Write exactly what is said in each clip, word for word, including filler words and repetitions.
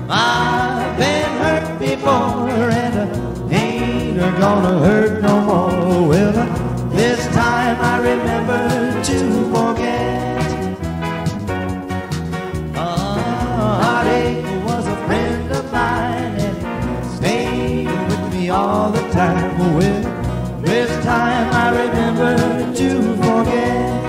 I've been hurt before and I ain't gonna hurt no more. Well, this time I remember to forget. Uh, heartache was a friend of mine and he stayed with me all the time. Well, this time I remember to forget.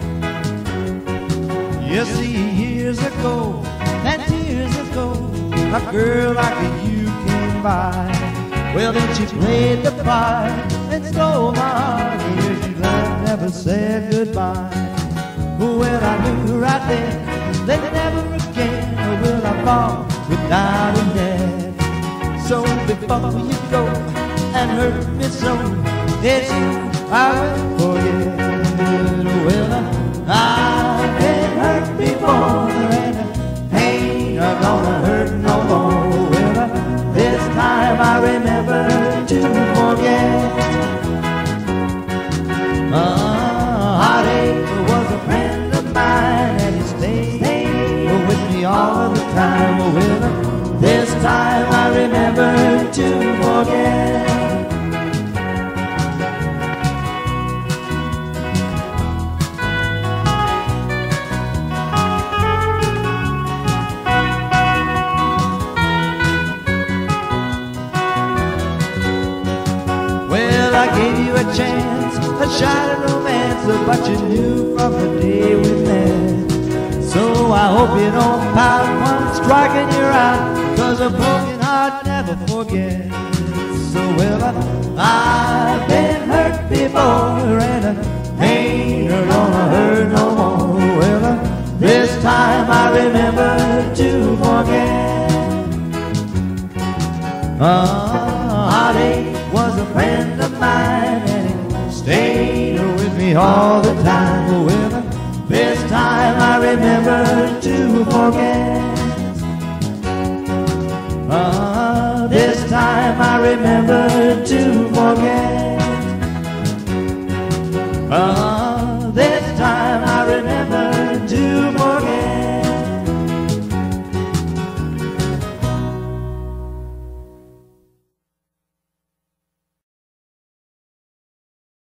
You see, years ago, and years ago, a girl like you came by. Well, then she played the part and stole my heart. Here she left, never said goodbye. Well, I knew right then that never again will I fall without a net. So before you go and hurt me so, it's you I will forget. Well, I've been hurt before and I ain't gonna hurt no more. Well, this time I remember to forget. Uh, heartache was a friend of mine and he stayed with me all the time. Well, this time I remember to forget. Well, I gave you a chance, a shot at romance, but you knew from the day we met. So I hope you don't pout once striking your eye, 'cause a broken heart never forgets. So well, I've been hurt before and I ain't gonna hurt no more. Well, this time I remember to forget. Uh, heartache was a friend of mine and he stayed with me all the time. Well, this time I remember to forget. Uh, this time I remember to forget.